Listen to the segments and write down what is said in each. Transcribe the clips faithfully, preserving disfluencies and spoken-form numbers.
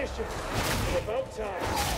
position. It's about time.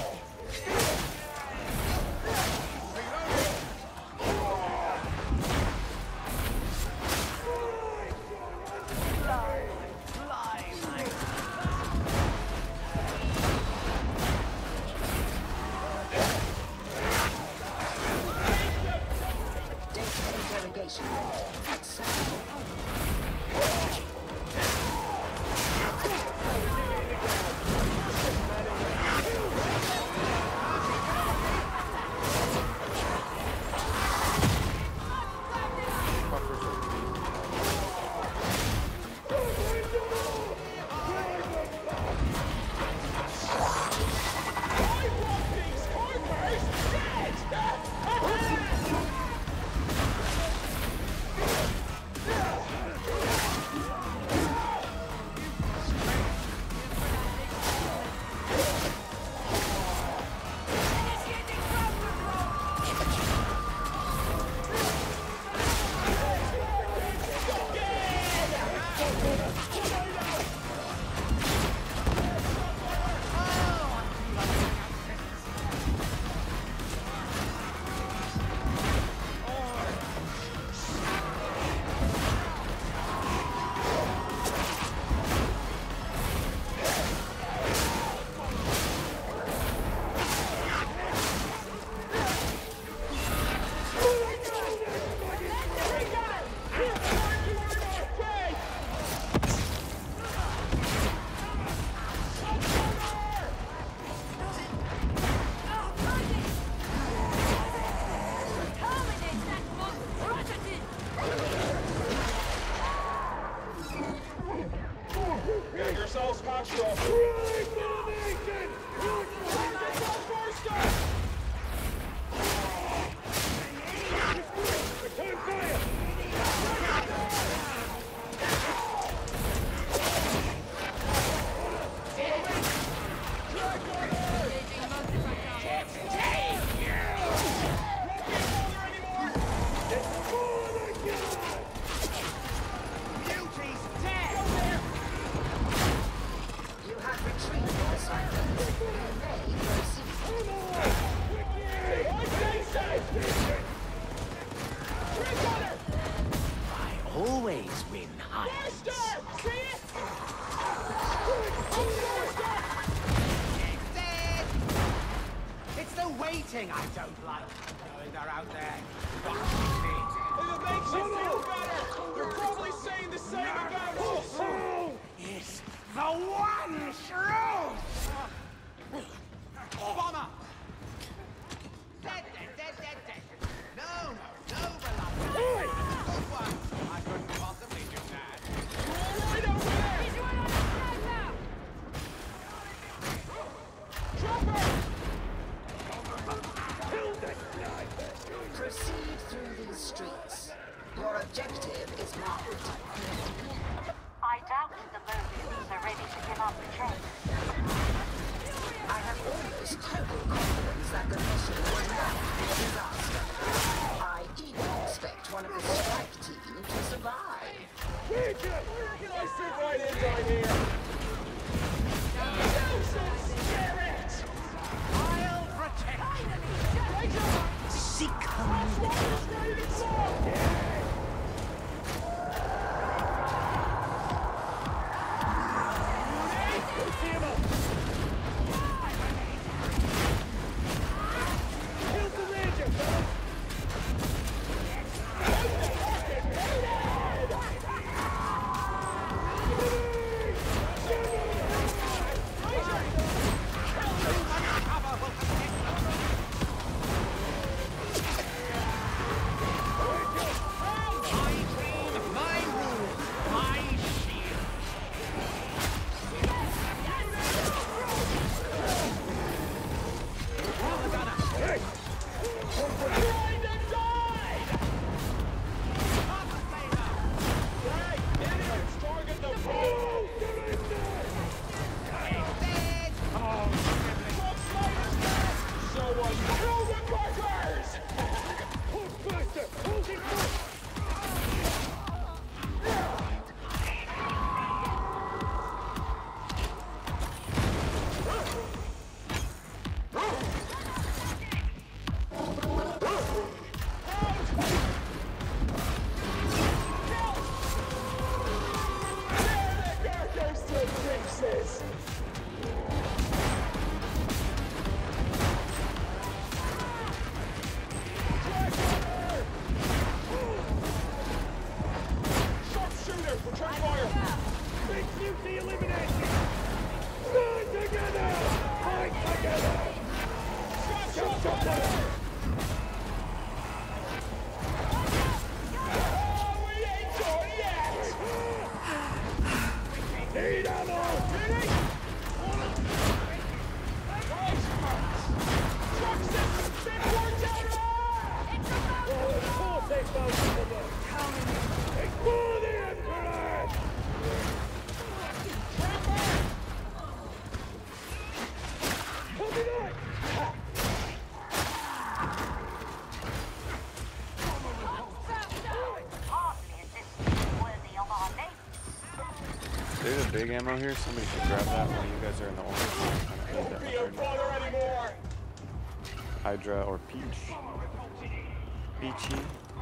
I don't like knowing they're out there. If it makes you feel better, they're probably saying the same about us. It's the one truth. Bomber. Dead, dead, dead, dead, dead. No, no, no, beloved. Good one. I couldn't possibly do that. Right over there. He's right on the side now. Chopper. Proceed through these streets. Your objective is marked. I doubt the Mobians are ready to give up the chase. I have almost total confidence that the mission will not be a disaster. I even expect one of the strike team to survive. Legion! I fit right in right here! I'll protect you! Seek them! Need ammo! Ready? Truck system! Stay forward, oh, of course they found someone! Ignore the Emperor! Coming on! There's a big ammo here. Somebody should grab that while you guys are in the orange. I don't need Be that a brother anymore! Hydra or Peach. Peachy.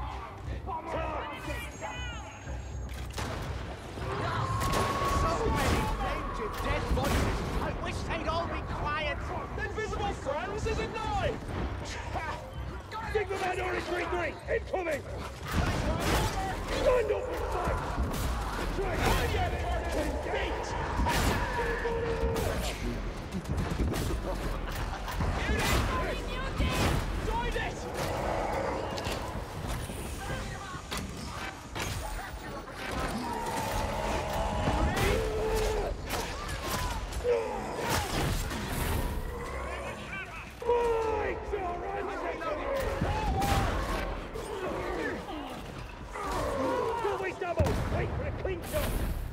So many danger dead voices. I wish they'd all be quiet. Invisible friends, is it not? Signal man orange three three! Incoming! Stand up and fight! Try to get it! Beat! Join it! Don't waste ammo! Wait for a clean shot!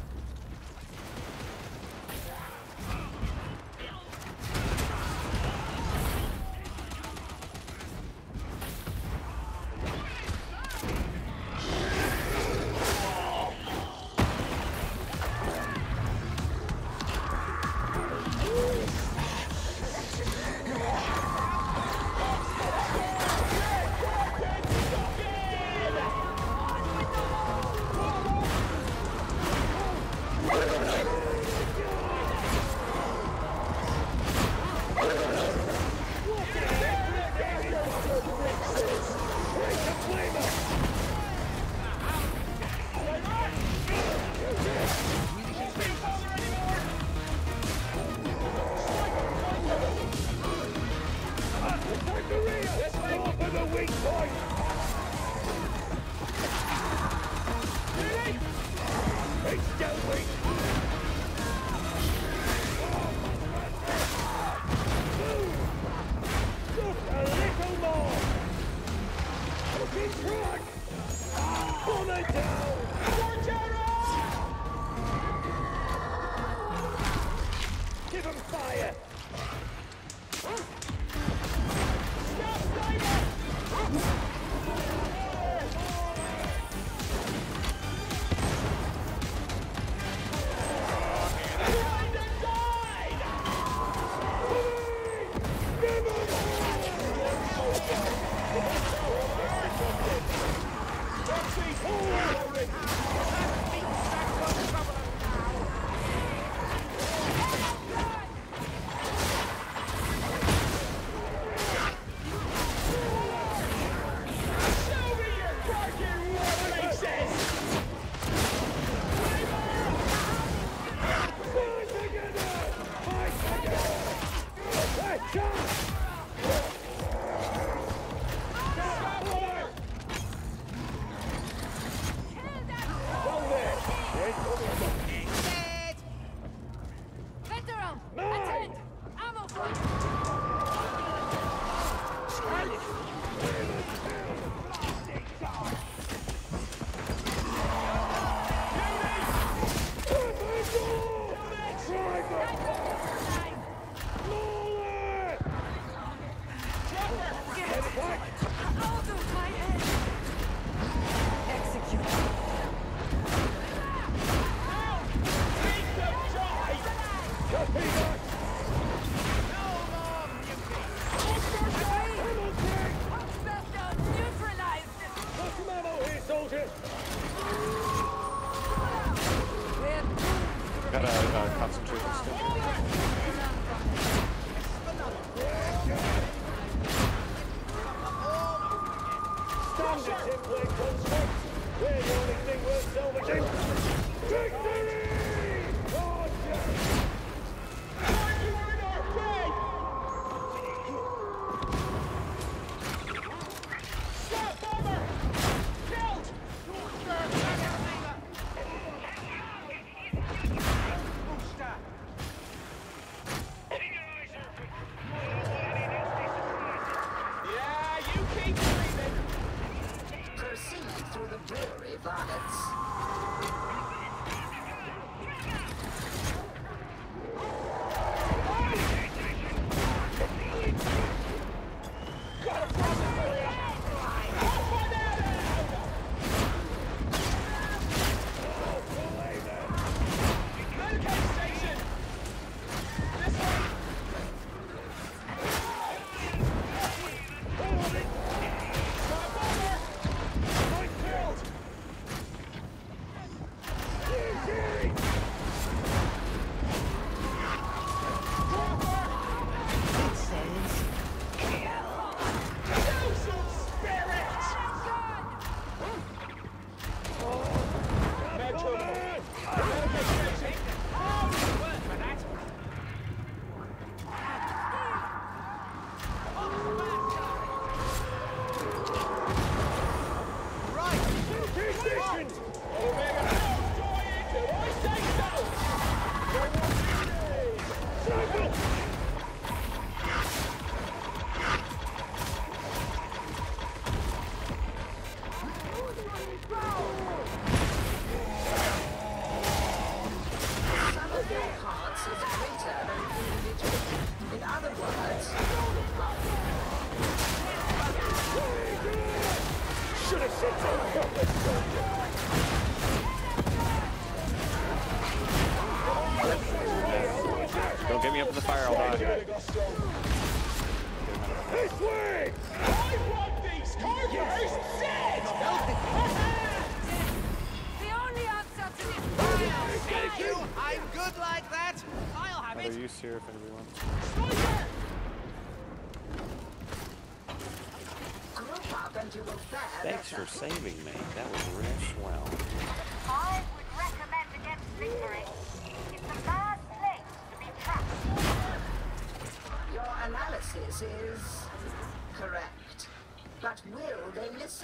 Give him fire! Gotta uh, concentrate this stuff. Standard template construct! We're the only thing worth salvaging! Victory! Roger! You are in our way! Stop, bomber! Killed! varlets. Got a problem for you! Off on that! Medical station! This way! Hold it! Stop over! I'm killed! Easy! Dropper! It says kill. You some spirit! Med terminal. Medical station. Word for that. Right. Key station! Omega House going till I say so! There will be days! Cycle! Some of your parts is greater than the individual. In other words, Should have said so helpless! Don't get me up in the fire, I'll die. This way! I want these cargoes dead! The only answer to this Thank you. I'm good like that. I'll have Another it. use here if anybody wants. Sniper! group up and you will fare Thanks better. for saving me. That was real swell. I would recommend against lingering. It's a bad place to be trapped. Your analysis is correct. But will they listen?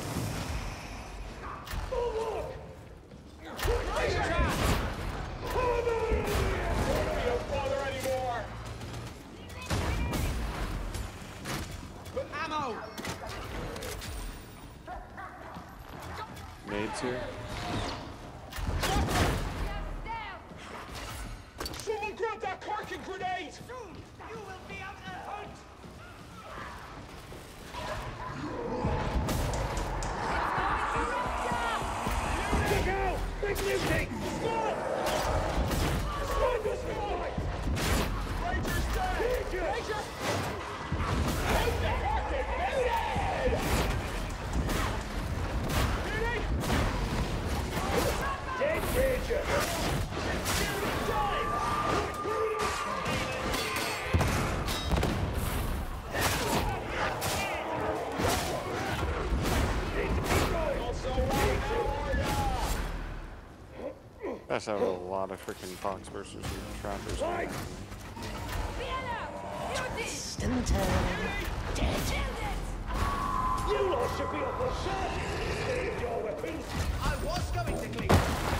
You don't bother anymore! Ammo. Nades here. Someone grab that parking grenade! Soon you will be on the hunt. Look out! Big muting! Stop! Stop this guy! Ranger's dead! Ranger! Take the fucking muted! Muting! Dead Ranger! Time! Also, right That's how a lot of freaking Fox versus trappers. Right. Distant You lot should be on the shot! Save your weapons! I was going to clean.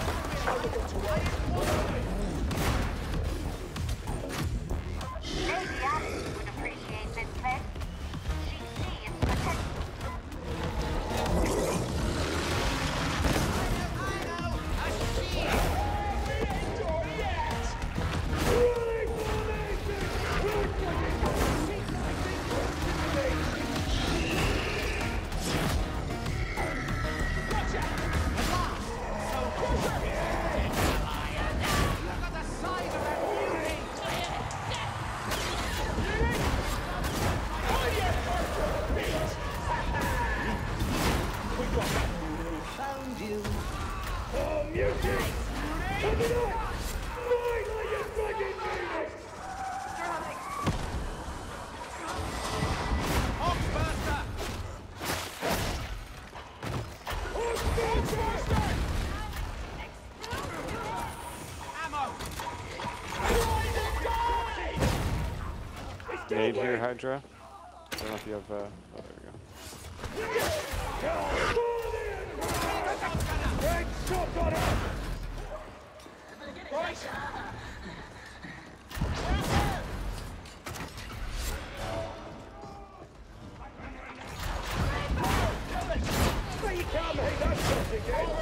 Maybe Alice would appreciate this place. She sees potential. I know. A sheep. Running formation! We're fucking going! Watch out! So closer. Look at the size of that beauty. Oh yeah, Parker! Beat! We got that mutant! found you. Oh, mutant! Coming up! Finally, you fucking mutant! Hawkbuster. Hawkbuster! Ammo. Nade here, Hydra. I don't know if you have. Uh, oh, there we go. Great shot on her! Right! Now you can't make that shot again!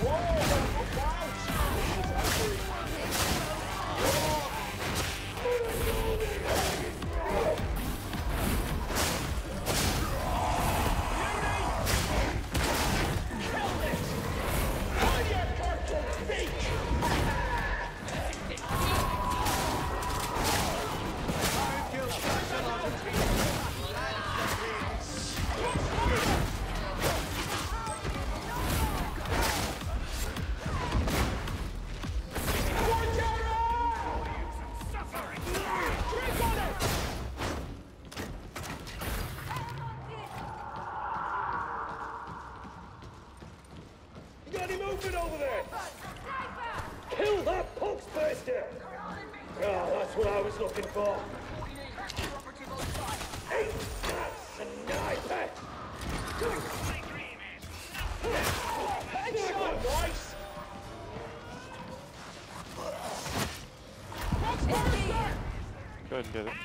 movement over there! Kill that Poxbuster! Ah, that's what I was looking for. Hey, that's a sniper! Headshot, boys! Go ahead and get it.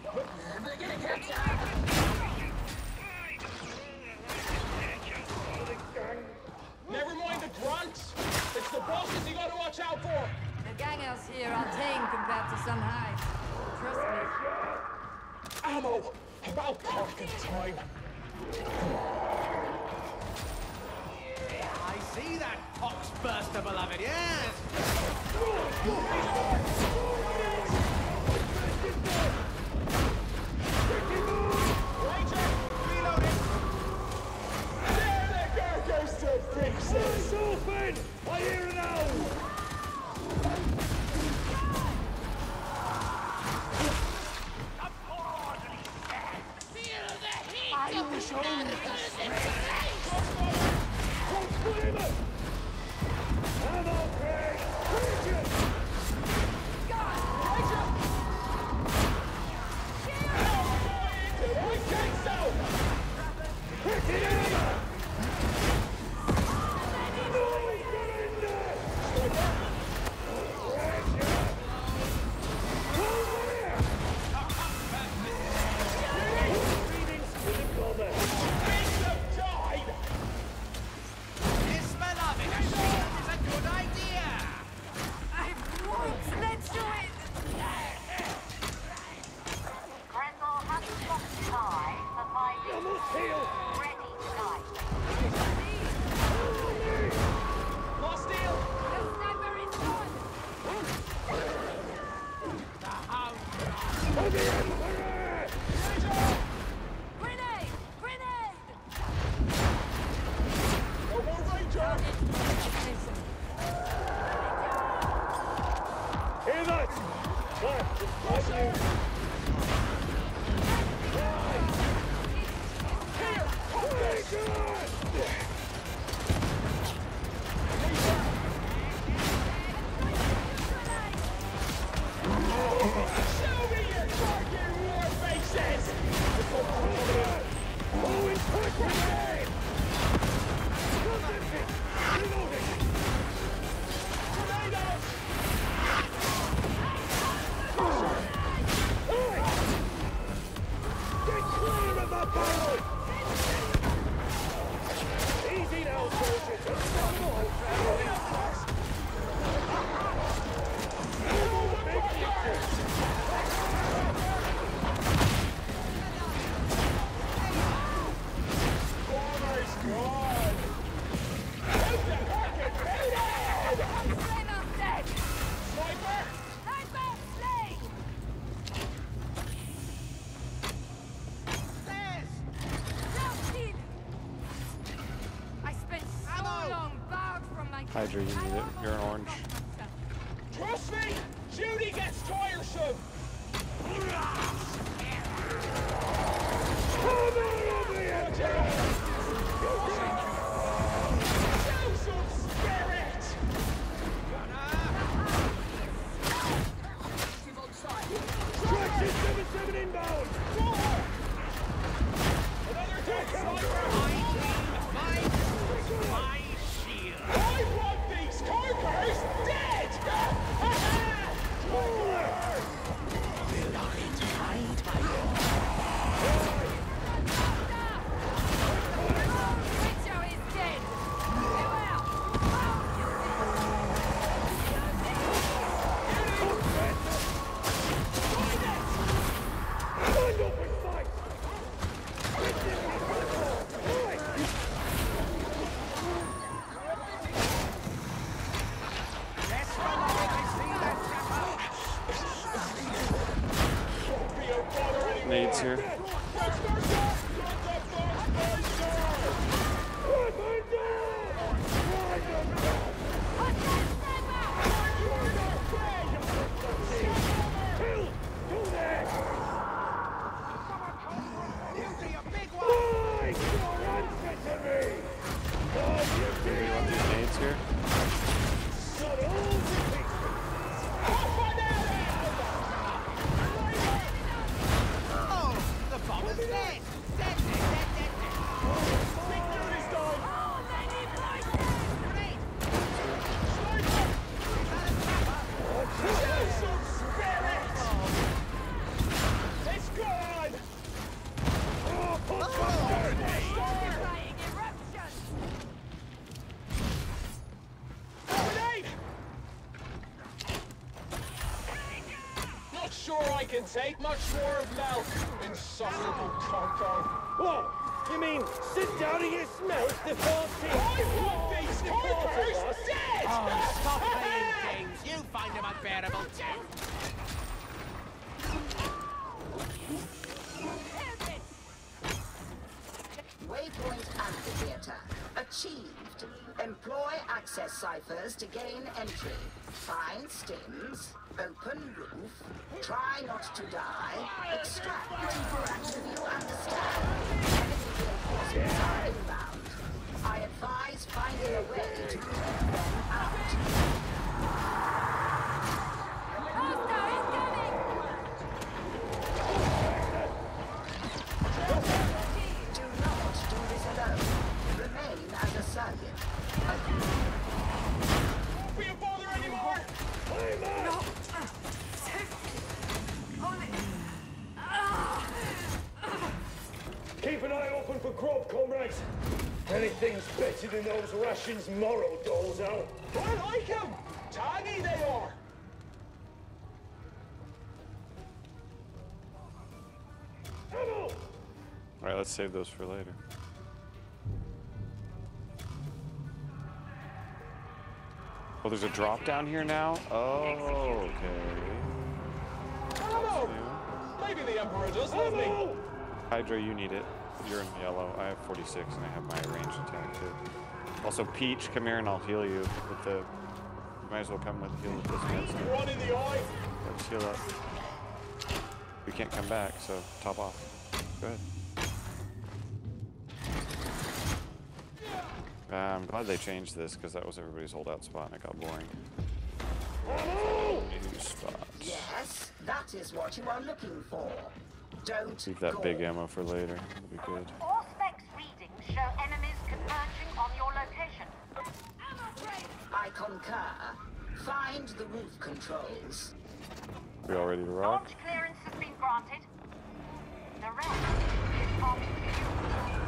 Never mind the grunts. It's the bosses you gotta watch out for. The gangers here are tame compared to some hides. Trust me. Ammo. About pocket time. I see that Poxbuster, beloved. Yes. It's open! I hear it out! Feel the heat of the shoulder. Ammo, Craig! Bridget! I think so! Pick it up! Hydra, you need it. You're an orange. Trust me, Judy gets tiresome. Show some spirit. Traction seven seven inbound! Another dead sniper. My team, my shield. I want these Carpers dead! nades here. You want these nades here? Oh, the bomb is dead. Dead, dead, dead, dead, dead. Big dude is dying. Oh, they need lights! Grenade. Sniper. Show some spirit. It's gone. Oh, Fighting eruption! grenade. Not sure I can take much more of Mel. Insufferable Concon. What? You mean sit down and get smelt before tea? I want these Vipers dead! Oh, stop playing games. You find them unbearable too. Waypoint Amphitheater. Achieved. Employ access ciphers to gain entry. Find stims. Open roof. Try not to die. Extract. Do you understand? Enemy reinforcements are inbound. I advise finding a way to keep them out. Hostile incoming! Do not do this alone. Remain as a surrogate. Won't be a bother anymore! No! Keep an eye open for grub, comrades. Anything's better than those rations Morrow doles out. I like them! Tangy they are! Ammo! Alright, let's save those for later. Oh, there's a drop down here now? Oh, okay. Ammo! Maybe the Emperor does love me. Ammo! Hydra, you need it. You're in yellow. I have forty-six and I have my ranged attack too. Also, Peach, come here and I'll heal you with the... You might as well come with heal with this medicine. One in the eye. Let's heal up. We can't come back, so top off. Go ahead. Uh, I'm glad they changed this because that was everybody's holdout spot and it got boring. New spot. Yes, that is what you are looking for. Don't Leave that go. big ammo for later. That'll be good. All specs readings show enemies converging on your location. I concur. Find the roof controls. We all ready to rock? Launch clearance has been granted. The rest is up to you.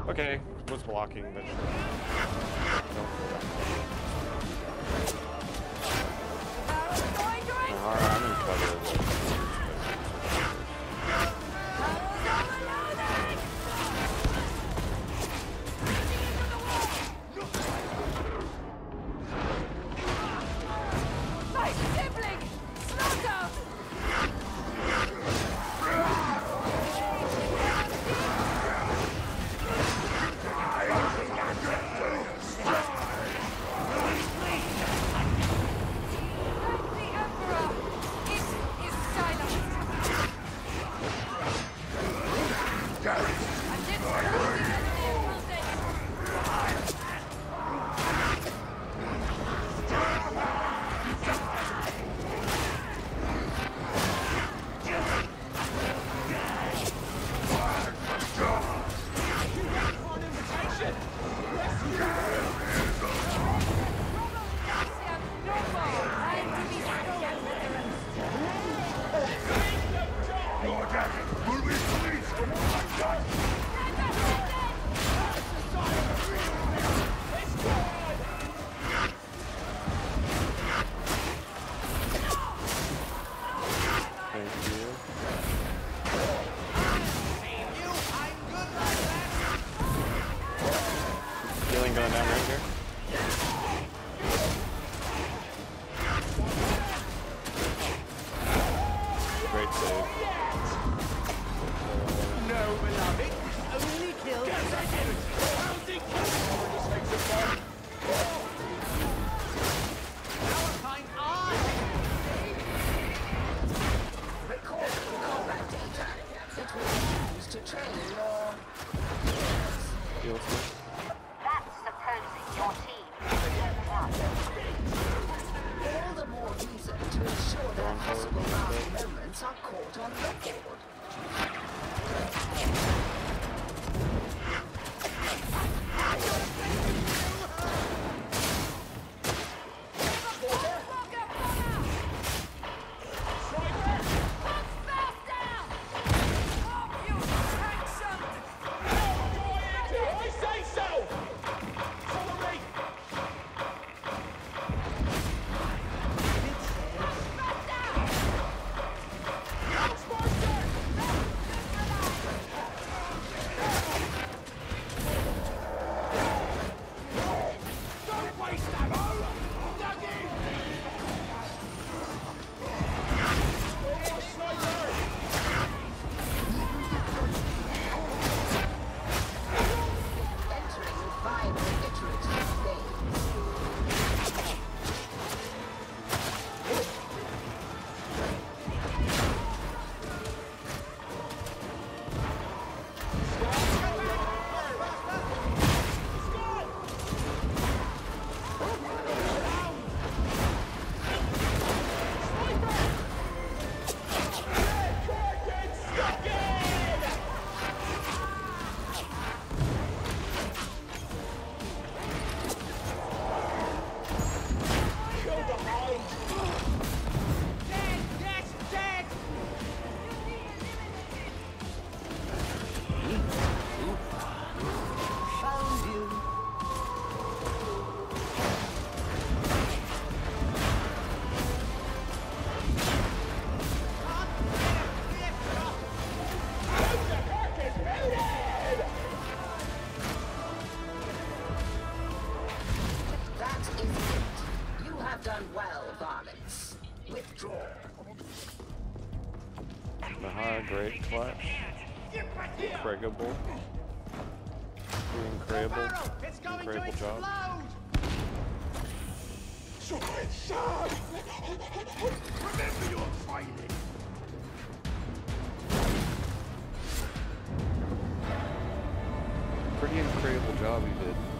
Okay, was blocking, but sure. Nahara, I'm in cover of the My sibling! Slaughter! The Emperor! It is silent! And it's closing as the impulse. On invitation. Thank you. You, I'm good like that. Healing going down right here. Great save. No, beloved. Only kill seconds. Our kind are. Recording combat data. It will be used to train your... Heals me. That's supposing your team is moving up. All the more reason to ensure that possible last moments are caught on record. I say so! Follow me! Don't waste ammo. Dug in. Entering viable iterative games. Dead, yes, dead. Found you. That is it. You have done well, varmints. Withdraw. Nahara, great clutch. Incredible. Incredible. Barrel, it's going to Incredible job. explode. Remember your training. Pretty incredible job you did.